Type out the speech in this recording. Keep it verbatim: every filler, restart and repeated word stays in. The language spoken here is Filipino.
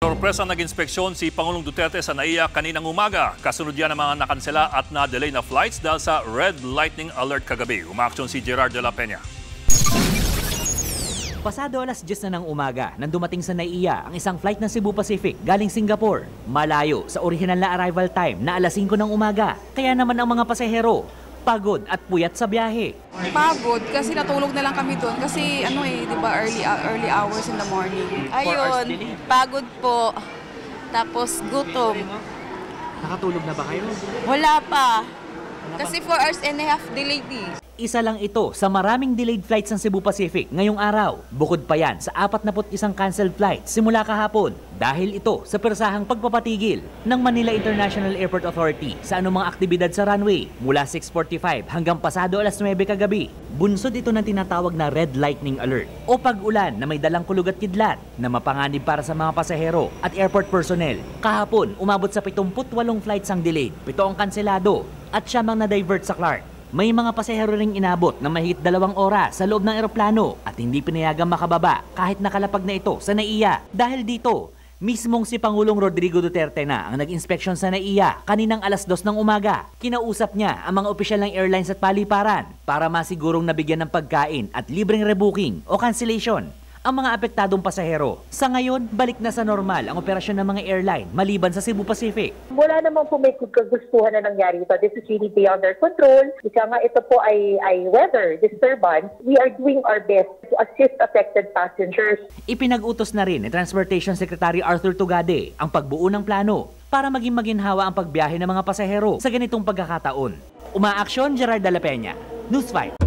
Sorpresang nag-inspeksyon si Pangulong Duterte sa NAIA kaninang umaga. Kasunod yan ang mga nakansela at na-delay na flights dahil sa red lightning alert kagabi. Umaaksyon si Gerard de la Peña. Pasado alas diyes na ng umaga nang dumating sa NAIA ang isang flight ng Cebu Pacific galing Singapore. Malayo sa original na arrival time na alas singko ng umaga. Kaya naman ang mga pasahero pagod at puyat sa biyahe. Pagod kasi natulog na lang kami doon kasi ano eh, 'di ba, early early hours in the morning. Ayun, pagod po. Tapos gutom. Nakatulog na ba kayo? Wala pa. Kasi four hours and a half delayed eh. Isa lang ito sa maraming delayed flights ng Cebu Pacific ngayong araw. Bukod pa yan sa apat na isang canceled flights simula kahapon. Dahil ito sa persahang pagpapatigil ng Manila International Airport Authority sa anumang aktibidad sa runway mula six forty-five hanggang pasado alas nuwebe kagabi. Bunsod ito ng tinatawag na red lightning alert o pag-ulan na may dalang kulog at kidlat na mapanganib para sa mga pasahero at airport personnel. Kahapon, umabot sa pitongput walong flights ang delayed, pito ang kanselado at siyamang na-divert sa Clark. May mga pasahero ring inabot ng mahigit dalawang oras sa loob ng eroplano at hindi pinayagang makababa kahit nakalapag na ito sa NAIA. Dahil dito, mismong si Pangulong Rodrigo Duterte na ang nag-inspeksyon sa NAIA kaninang alas dos ng umaga. Kinausap niya ang mga opisyal ng airlines at paliparan para masigurong nabigyan ng pagkain at libreng rebooking o cancellation ang mga apektadong pasahero. Sa ngayon, balik na sa normal ang operasyon ng mga airline maliban sa Cebu Pacific. Wala namang po may kagustuhan na nangyari ito. This is really beyond our control. Isa nga ito po ay, ay weather disturbance. We are doing our best to assist affected passengers. Ipinag-utos na rin ni Transportation Secretary Arthur Tugade ang pagbuo ng plano para maging maginhawa ang pagbiyahe ng mga pasahero sa ganitong pagkakataon. Umaaksyon, Gerard de la Peña, News five.